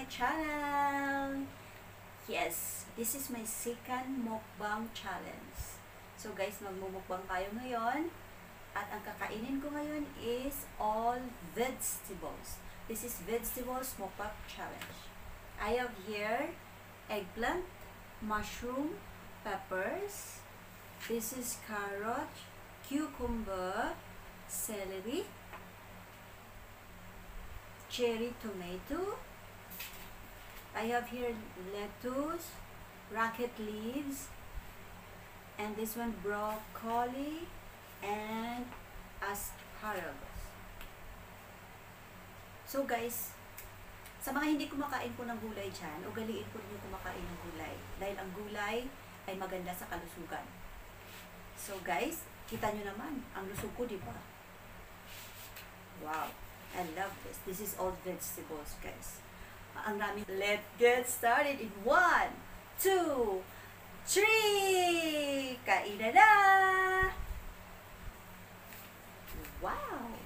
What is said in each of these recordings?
channel! Yes, this is my second mukbang challenge. So guys, magmumukbang tayo ngayon. At ang kakainin ko ngayon is all vegetables. This is vegetables mukbang challenge. I have here eggplant, mushroom, peppers. This is carrot, cucumber, celery, cherry tomato. I have here lettuce, rocket leaves, and this one broccoli and asparagus. So guys, sa mga hindi kumakain po ng gulay dyan, ugaliin po ninyo kumakain ng gulay. Dahil ang gulay ay maganda sa kalusugan. So guys, kita nyo naman, ang lusog ko, di ba? Wow, I love this. This is all vegetables, guys. Ang raming. Let's get started in 1, 2, 3! Kain na! Wow!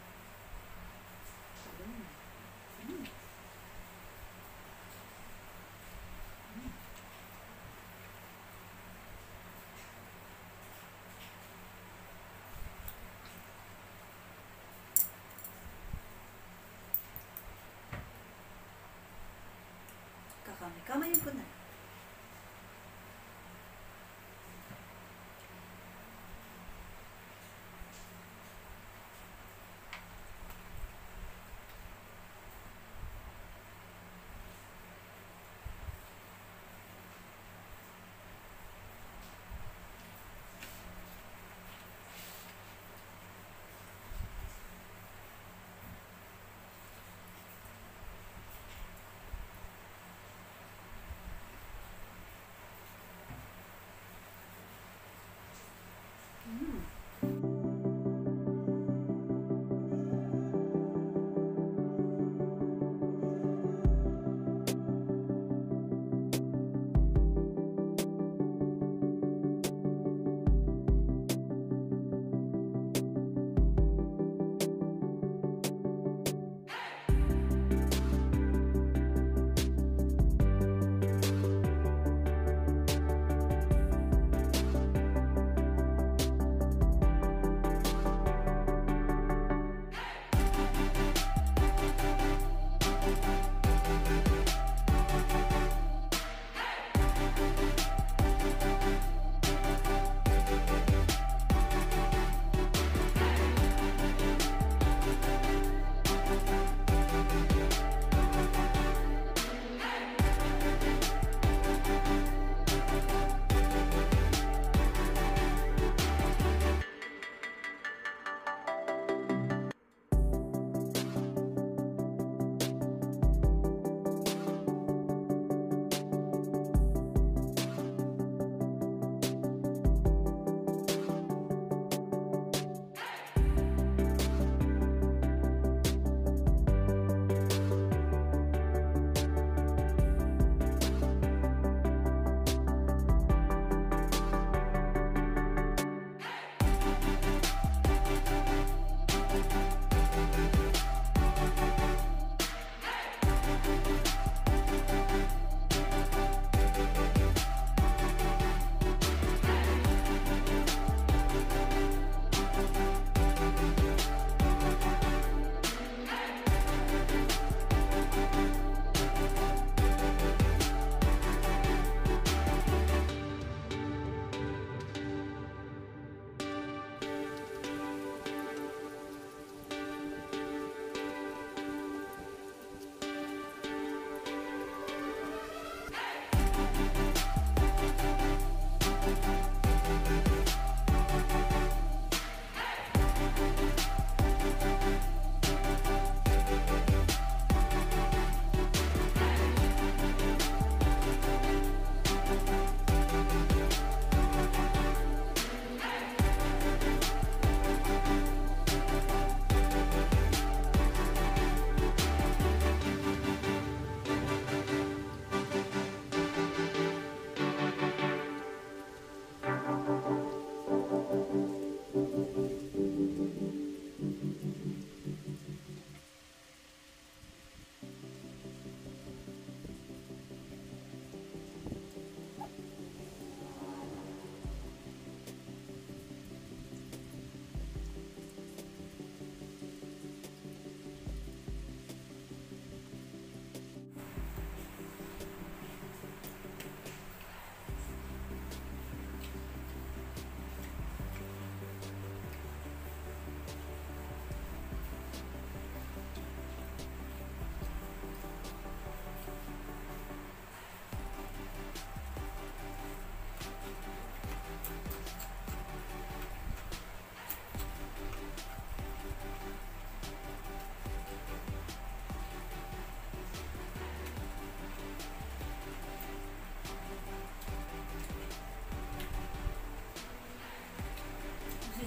Kamayin ko na.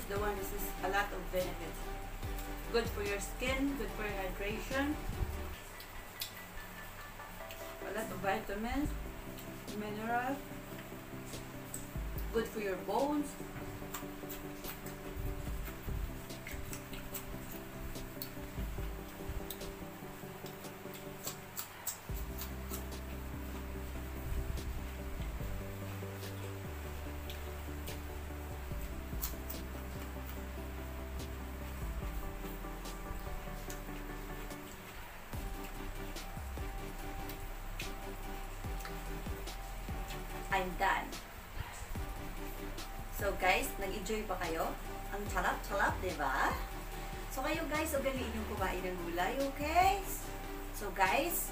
the one this is a lot of benefits. Good for your skin, good for your hydration. A lot of vitamins, minerals. Good for your bones. I'm done. So guys, nag-enjoy ba kayo? Ang charap-charap, diba? So kayo guys, ugaliin yung kumain ng gulay, okay? So guys,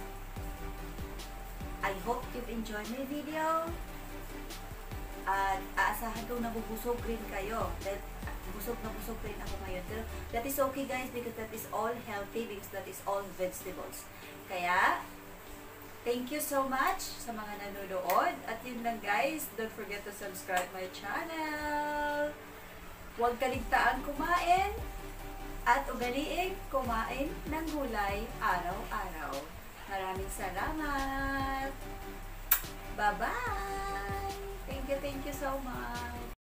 I hope you've enjoyed my video. At aasahan kong nabubusog rin kayo. Dahil busog na busog rin ako ngayon. Pero that is okay guys, because that is all healthy, because that is all vegetables. Kaya, thank you so much sa mga nanonood. At yun lang guys, don't forget to subscribe my channel. Huwag kaligtaan kumain at ugaliin kumain ng gulay araw-araw. Maraming salamat. Bye-bye. Thank you so much.